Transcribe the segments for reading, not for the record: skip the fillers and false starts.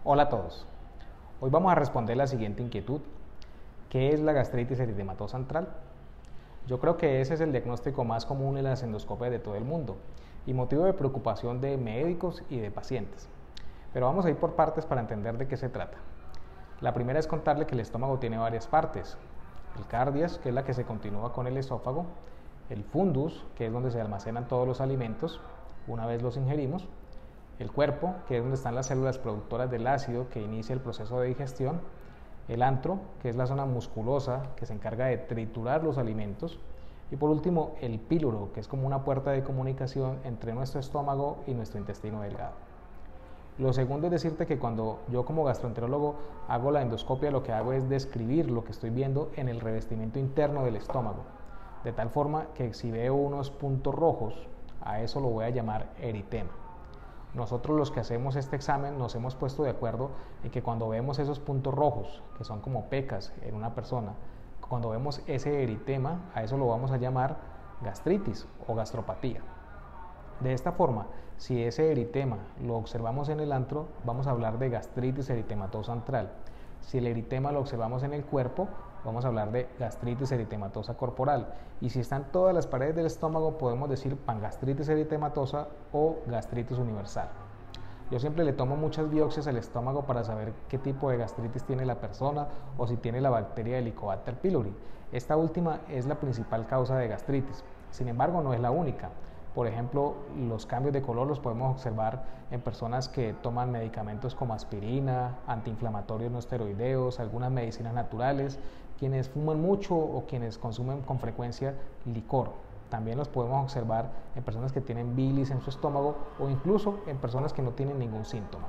Hola a todos. Hoy vamos a responder la siguiente inquietud. ¿Qué es la gastritis eritematosa antral? Yo creo que ese es el diagnóstico más común en las endoscopias de todo el mundo y motivo de preocupación de médicos y de pacientes. Pero vamos a ir por partes para entender de qué se trata. La primera es contarle que el estómago tiene varias partes. El cardias, que es la que se continúa con el esófago. El fundus, que es donde se almacenan todos los alimentos una vez los ingerimos. El cuerpo, que es donde están las células productoras del ácido que inicia el proceso de digestión. El antro, que es la zona musculosa que se encarga de triturar los alimentos. Y por último, el píloro, que es como una puerta de comunicación entre nuestro estómago y nuestro intestino delgado. Lo segundo es decirte que cuando yo como gastroenterólogo hago la endoscopia, lo que hago es describir lo que estoy viendo en el revestimiento interno del estómago, de tal forma que si veo unos puntos rojos, a eso lo voy a llamar eritema. Nosotros los que hacemos este examen nos hemos puesto de acuerdo en que cuando vemos esos puntos rojos, que son como pecas en una persona, cuando vemos ese eritema, a eso lo vamos a llamar gastritis o gastropatía. De esta forma, si ese eritema lo observamos en el antro, vamos a hablar de gastritis eritematosa antral. Si el eritema lo observamos en el cuerpo, vamos a hablar de gastritis eritematosa corporal. Y si están todas las paredes del estómago, podemos decir pangastritis eritematosa o gastritis universal. Yo siempre le tomo muchas biopsias al estómago para saber qué tipo de gastritis tiene la persona o si tiene la bacteria Helicobacter pylori. Esta última es la principal causa de gastritis. Sin embargo, no es la única. Por ejemplo, los cambios de color los podemos observar en personas que toman medicamentos como aspirina, antiinflamatorios no esteroideos, algunas medicinas naturales, quienes fuman mucho o quienes consumen con frecuencia licor. También los podemos observar en personas que tienen bilis en su estómago o incluso en personas que no tienen ningún síntoma.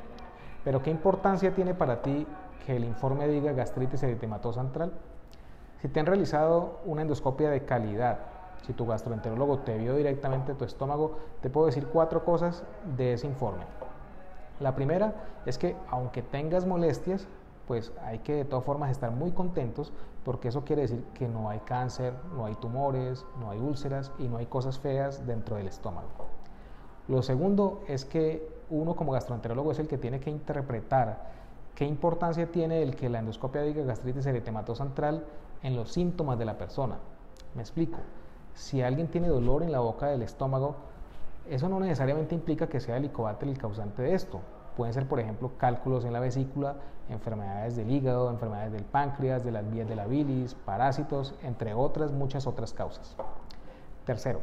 Pero ¿qué importancia tiene para ti que el informe diga gastritis eritematosa antral? Si te han realizado una endoscopia de calidad, si tu gastroenterólogo te vio directamente tu estómago, te puedo decir 4 cosas de ese informe. La primera es que aunque tengas molestias, pues hay que de todas formas estar muy contentos porque eso quiere decir que no hay cáncer, no hay tumores, no hay úlceras y no hay cosas feas dentro del estómago. Lo segundo es que uno como gastroenterólogo es el que tiene que interpretar qué importancia tiene el que la endoscopia diga gastritis eritematosa antral en los síntomas de la persona. Me explico. Si alguien tiene dolor en la boca del estómago, eso no necesariamente implica que sea el Helicobacter el causante de esto. Pueden ser, por ejemplo, cálculos en la vesícula, enfermedades del hígado, enfermedades del páncreas, de las vías de la bilis, parásitos, entre otras, muchas otras causas. Tercero,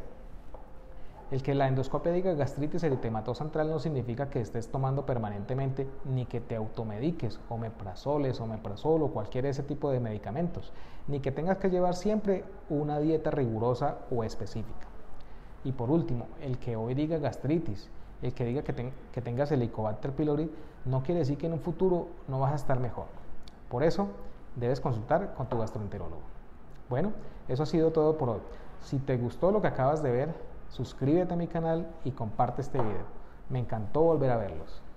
el que la endoscopia diga gastritis eritematosa antral no significa que estés tomando permanentemente ni que te automediques, omeprazoles, omeprazol o cualquier ese tipo de medicamentos, ni que tengas que llevar siempre una dieta rigurosa o específica. Y por último, el que hoy diga gastritis, el que diga que tengas Helicobacter pylori, no quiere decir que en un futuro no vas a estar mejor. Por eso, debes consultar con tu gastroenterólogo. Bueno, eso ha sido todo por hoy. Si te gustó lo que acabas de ver, suscríbete a mi canal y comparte este video. Me encantó volver a verlos.